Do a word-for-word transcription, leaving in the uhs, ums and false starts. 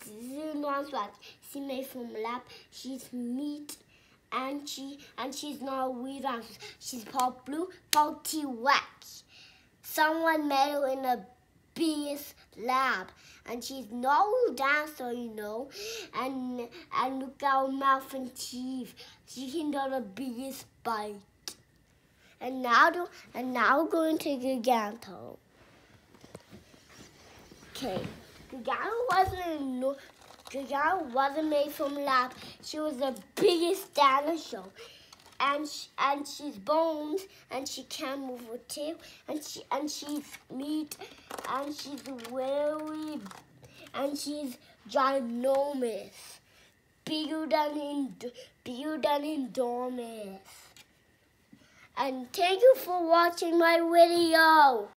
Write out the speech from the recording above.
is not what she made from lab. She's meat, and she and she's not weird. She's called blue, called T-Rex. Someone made her in a biggest lab, and she's no dinosaur, you know. And and look at her mouth and teeth. She can do the biggest bite. And now, do, and now we're going to Giganto. Okay, Giganto wasn't no, Giganto wasn't made from lab. She was the biggest dinosaur, and she, and she's bones, and she can move her tail, and she and she's meat, and she's very, and she's ginormous, bigger than in bigger than enormous. And thank you for watching my video.